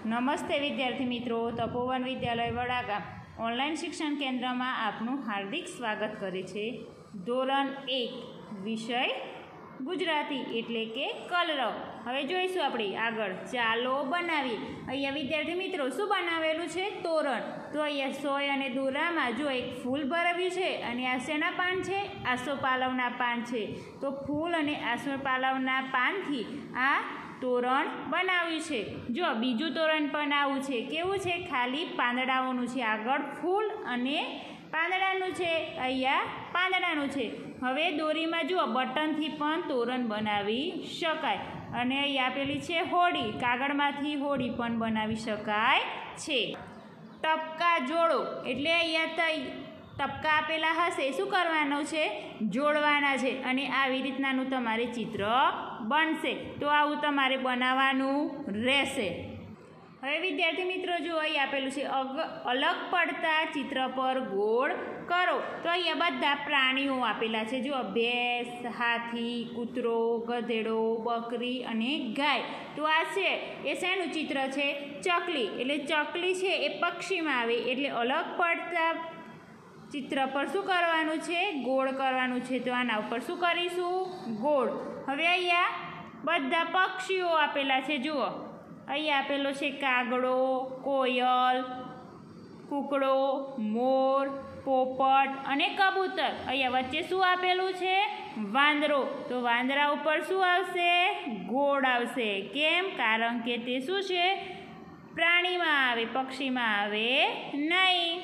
નમસ્તે વિદ્યાર્થી મિત્રો, તપોવન વિદ્યાલય વડાગામ ઓનલાઈન શિક્ષણ કેન્દ્રમાં આપનું હાર્દિક સ્વાગત કરે છે। ધોરણ 1 વિષય ગુજરાતી એટલે કે કલરવ। હવે જોઈશું આપણે આગળ। ચાલો બનાવીએ। અહીંયા વિદ્યાર્થી મિત્રો શું બનાવેલું છે? તોરણ। તો અહીંયા સોય અને દોરામાં જો એક ફૂલ ભરાવ્યું છે અને આ શેના પાન છે? આસોપાલવના પાન છે। તો ફૂલ અને આસોપાલવના પાનથી આ તોરણ બનાવ્યું છે। જો બીજું તોરણ પણ આવું છે, કેવું છે? ખાલી પાંદડાઓનું છે। આગળ ફૂલ અને પાંદડાનું છે, અહીંયા પાંદડાનું છે। હવે દોરીમાં જુઓ બટનથી પણ તોરણ બનાવી શકાય। અને અહીં આપેલી છે હોડી, કાગળમાંથી હોડી પણ બનાવી શકાય છે। ટપકા જોડો એટલે અહીંયા ટપકા આપેલા હશે, શું કરવાનું છે? જોડવાના છે। અને આવી રીતનાનું તમારે ચિત્ર બનશે। તો આવું તમારે બનાવવાનું રહેશે। હવે વિદ્યાર્થી મિત્રો જો અહીં આપેલું છે અલગ પડતા ચિત્ર પર ગોળ કરો। તો અહીંયા બધા પ્રાણીઓ આપેલા છે। જો ભેંસ, હાથી, કૂતરો, ગધેડો, બકરી અને ગાય। તો આ છે એ શેનું ચિત્ર છે? ચકલી। એટલે ચકલી છે એ પક્ષીમાં આવે, એટલે અલગ પડતા ચિત્ર પર શું કરવાનું છે? ગોળ કરવાનું છે। તો આના ઉપર શું કરીશું? ગોળ। હવે અહીંયા બધા પક્ષીઓ આપેલા છે। જુઓ અહીંયા આપેલો છે કાગડો, કોયલ, કૂકડો, મોર, પોપટ અને કબૂતર। અહીંયા વચ્ચે શું આપેલું છે? વાંદરો। તો વાંદરા ઉપર શું આવશે? ગોળ આવશે। કેમ? કારણ કે તે શું છે? પ્રાણીમાં આવે, પક્ષીમાં આવે નહીં।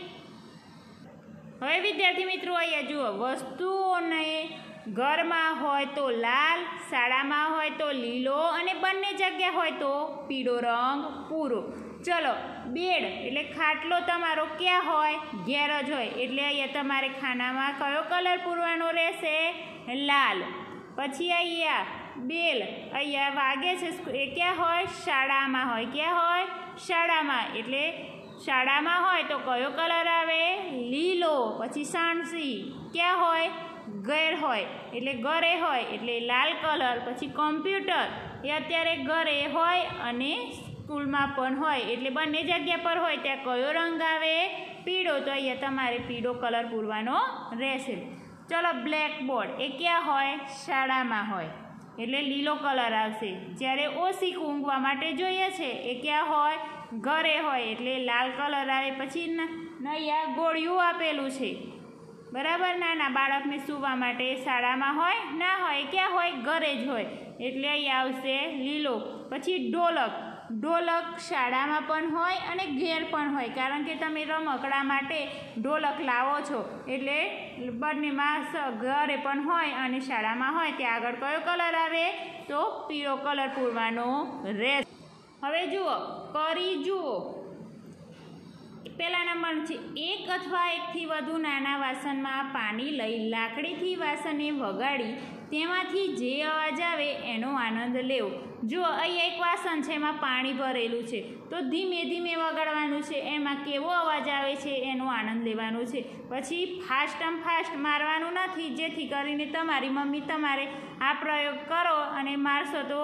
હવે વિદ્યાર્થી મિત્રો અહીંયા જુઓ વસ્તુઓને ઘરમાં હોય તો લાલ, શાળામાં હોય તો લીલો અને બંને જગ્યા હોય તો પીળો રંગ પૂરો। ચલો બેડ એટલે ખાટલો તમારો ક્યાં હોય? ઘેર જ હોય, એટલે અહીંયા તમારે ખાનામાં કયો કલર પૂરવાનો રહેશે? લાલ। પછી અહીંયા બેલ અહીંયા વાગે છે એ ક્યાં હોય? શાળામાં હોય। ક્યાં હોય? શાળામાં। એટલે શાળામાં હોય તો કયો કલર આવે? લીલો। પછી સાણસી ક્યાં હોય? ઘેર હોય, એટલે ઘરે હોય એટલે લાલ કલર। પછી કોમ્પ્યુટર એ અત્યારે ઘરે હોય અને સ્કૂલમાં પણ હોય, એટલે બંને જગ્યા પર હોય ત્યાં કયો રંગ આવે? પીળો। તો અહીંયા તમારે પીળો કલર પૂરવાનો રહેશે। ચલો બ્લેકબોર્ડ એ ક્યાં હોય? શાળામાં હોય, એટલે લીલો કલર આવશે। જ્યારે ઓશિક ઊંઘવા માટે જોઈએ છે એ ક્યાં હોય? ઘરે હોય, એટલે લાલ કલર આવે। પછી અહીંયા ગોળિયું આપેલું છે, બરાબર। નાના બાળકને સૂવા માટે શાળામાં હોય ના હોય, ક્યાં હોય? ઘરે જ હોય, એટલે અહીં આવશે લીલો। પછી ઢોલક, ઢોલક શાળામાં પણ હોય અને ઘેર પણ હોય, કારણ કે તમે રમકડા માટે ઢોલક લાવો છો, એટલે બંનેમાં ઘરે પણ હોય અને શાળામાં હોય। ત્યાં આગળ કયો કલર આવે? તો પીળો કલર પૂરવાનો રહેશે। હવે જુઓ કરી જુઓ, પહેલા નંબર છે એક અથવા એકથી વધુ નાના વાસણમાં પાણી લઈ લાકડીથી વાસણને વગાડી તેમાંથી જે અવાજ આવે એનો આનંદ લેવો। જો અહીં એક વાસણ છે એમાં પાણી ભરેલું છે, તો ધીમે ધીમે વગાડવાનું છે, એમાં કેવો અવાજ આવે છે એનો આનંદ લેવાનો છે। પછી ફાસ્ટ મારવાનું નથી, જેથી કરીને તમારી મમ્મી તમારે આ પ્રયોગ કરો અને મારશો તો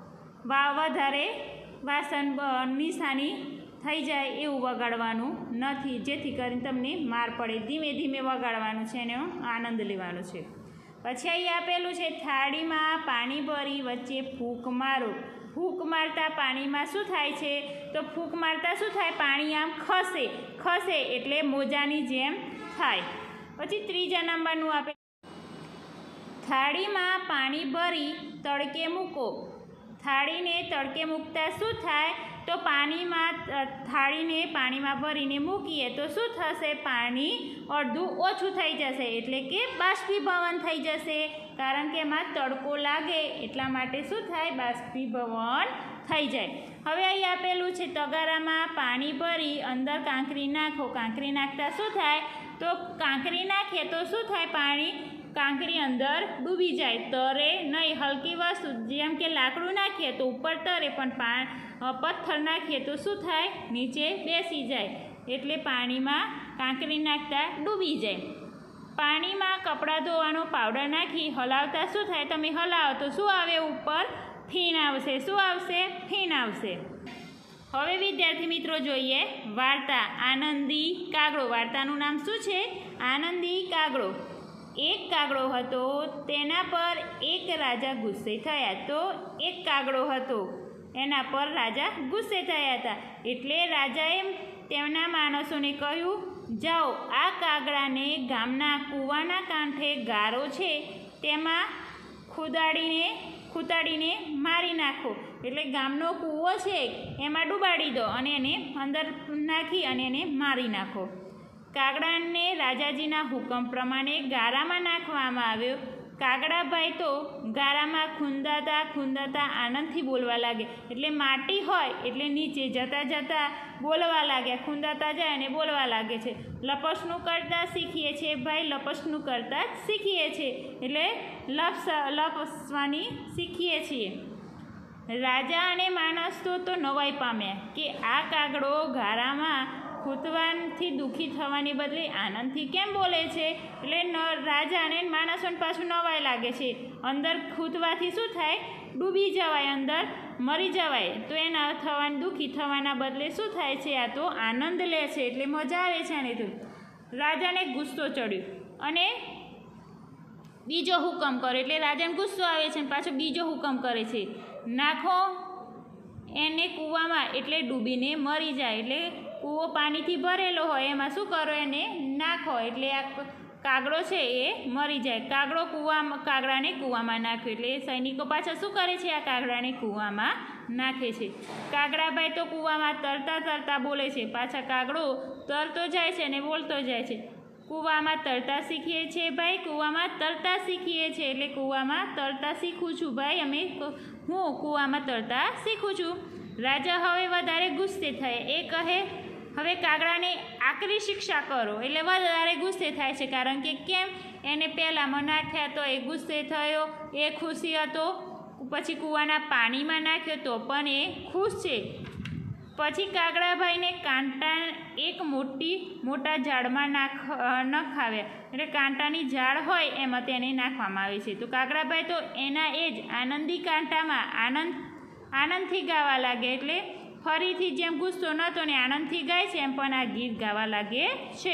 વધારે વાસણ નિશાની થઈ જાય એવું વગાડવાનું નથી, જેથી કરીને તમને માર પડે। ધીમે ધીમે વગાડવાનું છે, એનો આનંદ લેવાનો છે। પછી અહીં આપેલું છે થાળીમાં પાણી ભરી વચ્ચે ફૂંક મારો। ફૂંક મારતા પાણીમાં શું થાય છે? તો ફૂંક મારતા શું થાય? પાણી આમ ખસે એટલે મોજાની જેમ થાય। પછી ત્રીજા નંબરનું આપે થાળીમાં પાણી ભરી તડકે મૂકો। થાળીને તડકે મૂકતા શું થાય? તો થાળીને પાણીમાં ભરીને મૂકીએ તો શું થશે? પાણી અડધું ઓછું થઈ જશે, એટલે કે બાષ્પીભવન થઈ જશે, કારણ કે એમાં તડકો લાગે એટલા માટે શું થાય? બાષ્પીભવન થઈ જાય। હવે અહીં આપેલું છે તગારામાં પાણી ભરી અંદર કાંકરી નાખો। કાંકરી નાખતા શું થાય? તો કાંકરી નાખીએ તો શું થાય? કાંકરી અંદર ડૂબી જાય, તરે નહીં। હલકી વસ્તુ જેમ કે લાકડું નાખીએ તો ઉપર તરે, પણ પથ્થર નાખીએ તો શું થાય? નીચે બેસી જાય, એટલે પાણીમાં કાંકરી નાખતા ડૂબી જાય। પાણીમાં કપડાં ધોવાનો પાવડર નાખી હલાવતા શું થાય? તમે હલાવો તો શું આવે? ઉપર ફીણ આવશે। શું આવશે? ફીણ આવશે। હવે વિદ્યાર્થી મિત્રો જોઈએ વાર્તા આનંદી કાગડો. વાર્તાનું નામ શું છે? આનંદી કાગડો. એક કાગડો હતો, તેના પર એક રાજા ગુસ્સે થયા. તો એક કાગડો હતો, એના પર રાજા ગુસ્સે થયા હતા. એટલે રાજાએ તેમના માણસોને કહ્યું, જાઓ આ કાગડાને ગામના કૂવાના કાંઠે ગારો છે તેમાં ખૂંદાડીને મારી નાખો. એટલે ગામનો કૂવો છે એમાં ડૂબાડી દો અને એને અંદર નાખી અને એને મારી નાખો. કાગડાને રાજાજીના હુકમ પ્રમાણે ગારામાં નાખવામાં આવ્યો. કાગડાભાઈ તો ગારામાં ખૂંદાતા આનંદથી બોલવા લાગ્યા. એટલે માટી હોય એટલે નીચે જતાં બોલવા લાગ્યા. ખૂંદાતા જાય અને બોલવા લાગે છે, લપસણું કરતાં શીખીએ છીએ ભાઈ, લપસણું કરતાં જ શીખીએ છીએ. એટલે લપસવાની શીખીએ છીએ. રાજા અને માણસ તો નવાઈ પામ્યા કે આ કાગડો ગારામાં ખૂંદવાથી દુઃખી થવાની બદલે આનંદથી કેમ બોલે છે. એટલે રાજા અને માણસોને પાછું નવાઈ લાગે છે. અંદર ખૂંદવાથી શું થાય? ડૂબી જવાય, અંદર મરી જવાય. તો એના દુઃખી થવાના બદલે શું થાય છે? આ તો આનંદ લે છે. એટલે મજા આવે છે આને તો. રાજાને ગુસ્સો ચડ્યો અને બીજો હુકમ કર્યો. એટલે રાજાને ગુસ્સો આવે છે અને પાછો બીજો હુકમ કરે છે, નાખો એને કૂવામાં, એટલે ડૂબીને મરી જાય. એટલે કૂવો પાણીથી ભરેલો હોય એમાં શું કરો? એને નાખો એટલે આ કાગડો છે એ મરી જાય. કાગડાને કૂવામાં નાખ્યો. એટલે સૈનિકો પાછા શું કરે છે? આ કાગડાને કૂવામાં નાખે છે. કાગડાભાઈ તો કૂવામાં તરતા બોલે છે. પાછા કાગડો તરતો જાય છે અને બોલતો જાય છે, કૂવામાં તરતા શીખીએ છીએ ભાઈ, કૂવામાં તરતા શીખીએ છીએ. એટલે કૂવામાં તરતા શીખું છું ભાઈ, હું કૂવામાં તરતા શીખું છું. રાજા હવે વધારે ગુસ્સે થયા. એ કહે, હવે કાગડાને આકરી શિક્ષા કરો. એટલે વધારે ગુસ્સે થાય છે. કારણ કે કેમ? એને પહેલાંમાં નાખ્યા તો એ ગુસ્સે થયો, એ ખુશી હતો. પછી કૂવાના પાણીમાં નાખ્યો તો પણ એ ખુશ છે. પછી કાગડાભાઈને કાંટા એક મોટા ઝાડમાં નખાવ્યા. એટલે કાંટાની ઝાડ હોય એમાં તેને નાખવામાં આવે છે. તો કાગડાભાઈ તો એના એ જ આનંદી કાંટામાં આનંદથી ગાવા લાગે. એટલે ફરીથી જેમ ગુસ્સો નહોતો ને આનંદથી ગાય છે એમ પણ આ ગીત ગાવા લાગે છે.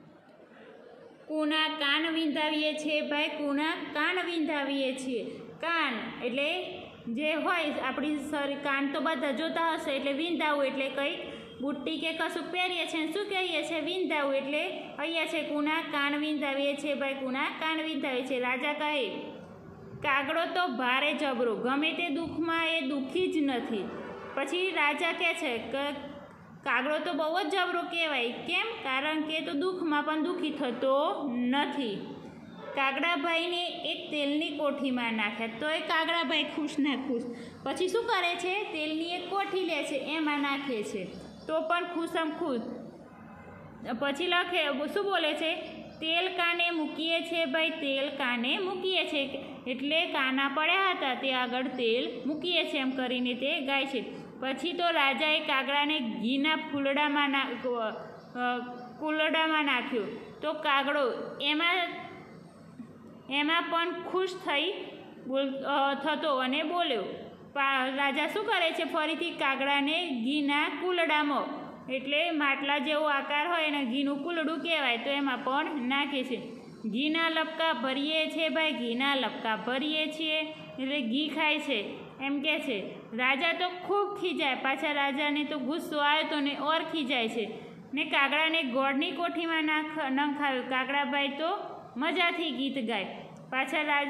કૂના કાન વિંધાવીએ છીએ ભાઈ, કૂના કાન વિંધાવીએ છીએ. કાન એટલે જે હોય આપણી શરીર, કાન તો બધા જોતા હશે. એટલે વિંધાવું એટલે કંઈક બુટ્ટી કે કશું પહેરીએ છીએ, શું કહીએ છીએ? વિંધાવું. એટલે અહીંયા છે કૂના કાન વિંધાવીએ છીએ ભાઈ, કૂના કાન વિંધાવીએ છીએ. રાજા કહે, કાગડો તો ભારે જબરો, ગમે તે દુઃખમાં એ દુઃખી જ નથી. પછી રાજા કહે છે કે કાગડો તો બહુ જ જબરો કહેવાય. કેમ? કારણ કે તો દુઃખમાં પણ દુઃખી થતો નથી. કાગડાભાઈને એક તેલની કોઠીમાં નાખ્યા. તો એ કાગડાભાઈ ખુશ ના ખુશ. પછી શું કરે છે? તેલની એક કોઠી લે છે, એમાં નાખે છે, તો પણ ખુશમ ખુશ. પછી લખે, શું બોલે છે? તેલ કાને મૂકીએ છીએ ભાઈ, તેલ કાને મૂકીએ છીએ. એટલે કાના પડ્યા હતા તે આગળ તેલ મૂકીએ છીએ એમ કરીને તે ગાય છે. પછી તો રાજાએ કાગડાને ઘીના કુલડામાં નાખ્યો. તો કાગડો એમાં પણ ખુશ થતો અને બોલ્યો. રાજા શું કરે છે? ફરીથી કાગડાને ઘીના કુલડામાં, એટલે માટલા જેવો આકાર હોય એને ઘીનું કુલડું કહેવાય, તો એમાં પણ નાખે છે. ઘીના લપકા ભરીએ છીએ ભાઈ, ઘીના લપકા ભરીએ છીએ. એટલે ઘી ખાય છે એમ કહે છે. રાજા તો ખૂબ ખીજાય. પાછા રાજાને તો ગુસ્સો આવ્યો તો ને ઓર ખીજાય છે ને કાગડાને ગોળની કોઠીમાં નંખાવ્યો. કાગડાભાઈ તો મજાથી ગીત ગાય. પાછા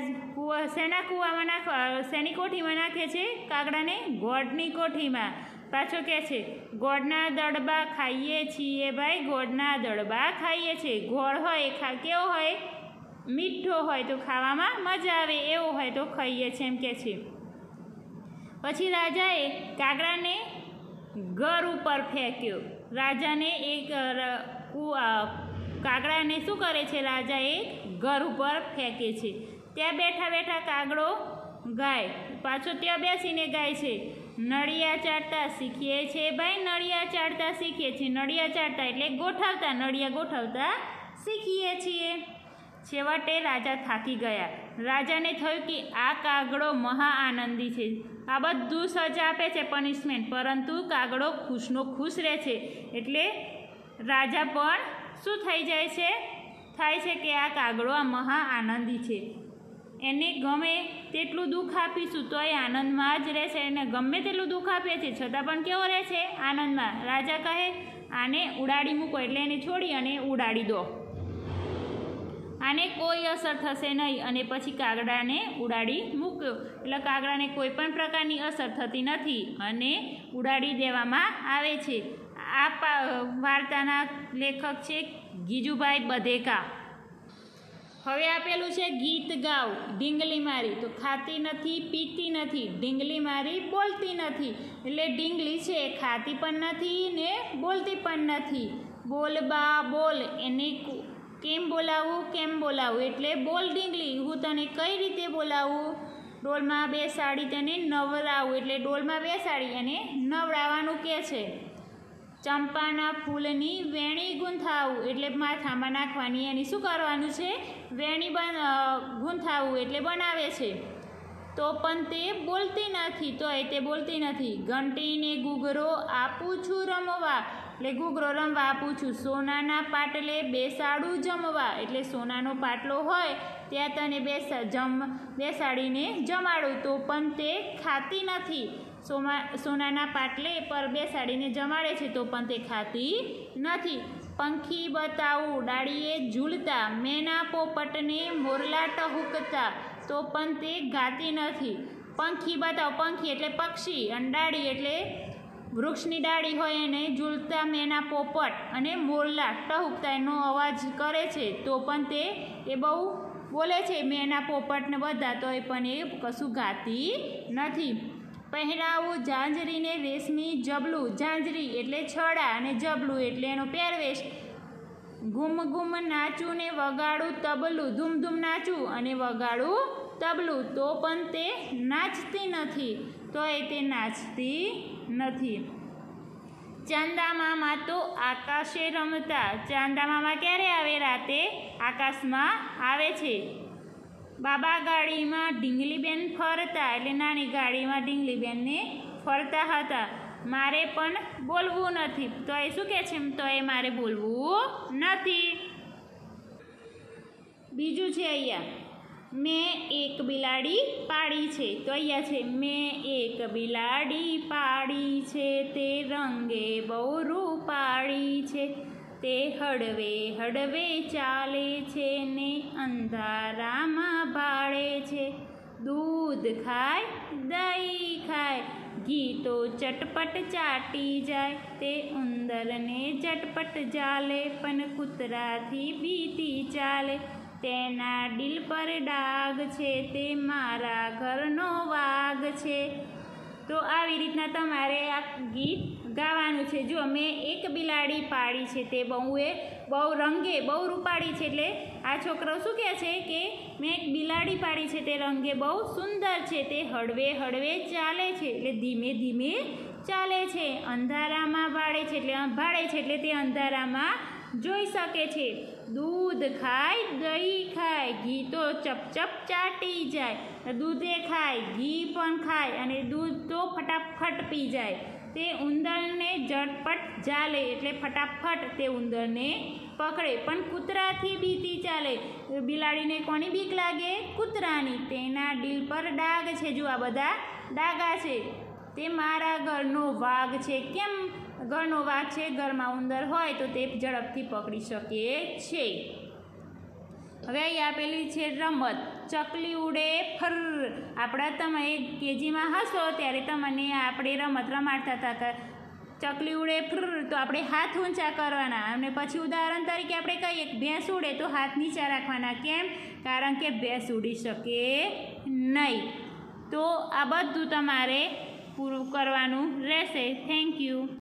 શેની કોઠીમાં નાખે છે? કાગડાને ગોળની કોઠીમાં. પાછો કહે છે, ગોળના દડબા ખાઈએ છીએ ભાઈ, ગોળના દડબા ખાઈએ છીએ. ગોળ હોય કેવો હોય? મીઠો હોય તો ખાવામાં મજા આવે, એવો હોય તો ખાઈએ છીએ એમ કહે છે. પછી રાજાએ કાગડાને ઘર ઉપર ફેંક્યો. રાજાને કાગડાને શું કરે છે? રાજાએ ઘર ઉપર ફેંકે છે. ત્યાં બેઠા કાગડો ગાય. પાછો ત્યાં બેસીને ગાય છે, નળિયા ચાટતા શીખીએ છીએ ભાઈ, નળિયા ચાટતા શીખીએ છીએ. નળિયા ચાટતા એટલે નળિયા ગોઠવતા શીખીએ છીએ. છેવટે રાજા થાકી ગયા. રાજાને થયું કે આ કાગડો મહા આનંદી છે, આ બધું સજા આપે છે પનિશમેન્ટ, પરંતુ કાગડો ખુશનો ખુશ રહે છે. એટલે રાજા પણ શું થઈ જાય છે, થાય છે કે આ કાગડો આ મહા આનંદી છે, એને ગમે તેટલું દુઃખ આપીશું તો એ આનંદમાં જ રહેશે. એને ગમે તેટલું દુઃખ આપે છે છતાં પણ કેવો રહે છે, આનંદમાં. રાજા કહે આને ઉડાડી મૂકો, એટલે એને છોડી અને ઉડાડી દો, આને કોઈ અસર થશે નહીં. અને પછી કાગડાને ઉડાડી મૂક્યો, એટલે કાગડાને કોઈ પણ પ્રકારની અસર થતી નથી અને ઉડાડી દેવામાં આવે છે. આ વાર્તાના લેખક છે ગીજુભાઈ બધેકા. હવે આપેલું છે ગીત ગાઓ. ઢીંગલી મારી તો ખાતી નથી, પીતી નથી, ઢીંગલી મારી બોલતી નથી. એટલે ઢીંગલી છે ખાતી પણ નથી ને બોલતી પણ નથી. બોલ બા બોલ, એને કેમ બોલાવું, એટલે બોલ ઢીંગલી, હું તને કઈ રીતે બોલાવું. ડોલમાં બેસાડી તેને નવરાવું, એટલે ડોલમાં બેસાડી અને નવડાવવાનું કહે છે. ચંપાના ફૂલની વેણી ગૂંથાવું, એટલે માથામાં નાખવાની, એની શું કરવાનું છે, વેણી ગૂંથાવું, એટલે બનાવે છે. તો પણ તે બોલતી નથી, તો તે બોલતી નથી. ઘંટીને ઘૂઘરો આપું છું રમવા, એટલે ઘૂઘરો રમવા આપું છું. સોનાના પાટલે બેસાડું જમવા, એટલે સોનાનો પાટલો હોય ત્યાં તને બેસાડીને જમાડું, તો પણ તે ખાતી નથી. સોનાના પાટલે પર બેસાડીને જમાડે છે તો પણ તે ખાતી નથી. પંખી બતાવું ડાળીએ ઝૂલતા, મેના પોપટને મોરલા ટહુકતા, તો પણ તે ગાતી નથી. પંખી બતાવો, પંખી એટલે પક્ષી, અને ડાળી એટલે વૃક્ષની ડાળી હોય એને ઝૂલતા મેના પોપટ અને મોરલા ટહુકતા એનો અવાજ કરે છે, તો પણ તે બહુ બોલે છે મેના પોપટને બધા, તો પણ એ કશું ગાતી નથી. પહેરાવું ઝાંઝરીને રેશમી જબલું, ઝાંઝરી એટલે છડા અને જબલું એટલે એનો પહેરવેશ. ઘૂમ ઘૂમ નાચું ને વગાડું તબલું, ધૂમ ધૂમ નાચું અને વગાડું તબલું, તો પણ તે નાચતી નથી, તો તે નાચતી નથી. ચાંદામામા તો આકાશે રમતા, ચાંદામામા ક્યારે આવે, રાતે આકાશમાં આવે છે. બાબા ગાડીમાં ઢીંગલીબેન ફરતા, એટલે નાની ગાડીમાં ઢીંગલીબેનને ફરતા હતા. મારે પણ બોલવું નથી, તો એ શું કહે છે, તો એ મારે બોલવું નથી. બીજું છે અહીંયા, મેં એક બિલાડી પાડી છે, તો અહીંયા છે મેં એક બિલાડી પાડી છે, તે રંગે બહુ રૂપાળી છે, તે હળવે હળવે ચાલે છે ને અંધારામાં ભાળે છે. દૂધ ખાય દહીં ખાય, ઘી તો ચટપટ ચાટી જાય, તે ઉંદરને ઝટપટ જાલે, પણ કૂતરાથી બીતી ચાલે. તેના દિલ પર ડાઘ છે, તે મારા ઘરનો વાઘ છે. તો આવી રીતના તમારે આ ગીત ગાવાનું છે. જો મેં એક બિલાડી પાડી છે, તે બહુ રંગે બહુ રૂપાળી છે, એટલે આ છોકરો શું કહે છે કે મેં એક બિલાડી પાડી છે, તે રંગે બહુ સુંદર છે, તે હળવે હળવે ચાલે છે, એટલે ધીમે ધીમે ચાલે છે. અંધારામાં ભાળે છે, એટલે તે અંધારામાં જોઈ શકે છે. દૂધ ખાય દહીં ખાય, ઘી તો ચપચપ ચાટી જાય, દૂધે ખાય ઘી પણ ખાય અને દૂધ તો ફટાફટ પી જાય. તે ઉંદરને ઝટપટ ઝાલે, એટલે ફટાફટ તે ઉંદરને પકડે, પણ કૂતરાથી બીતી ચાલે. બિલાડીને કોની બીક લાગે, કૂતરાની. તેના દિલ પર ડાઘ છે, જો આ બધા ડાઘા છે. તે મારા ઘરનો વાઘ છે. કેમ ઘરનો વાઘ છે, ઘરમાં ઉંદર હોય તો તે ઝડપથી પકડી શકે છે. હવે અહીં આપેલી છે રમત, ચકલી ઉડે ફર. તમે કેજીમાં હશો ત્યારે તમને આપણે રમત રમાડતા હતા, ચકલી ઉડે ફર, તો આપણે હાથ ઊંચા કરવાના, અને પછી ઉદાહરણ તરીકે આપણે કહીએ ભેંસ ઉડે તો હાથ નીચા રાખવાના. કેમ? કારણ કે ભેંસ ઉડી શકે નહીં. તો આ બધું તમારે પૂરું કરવાનું રહેશે. Thank you.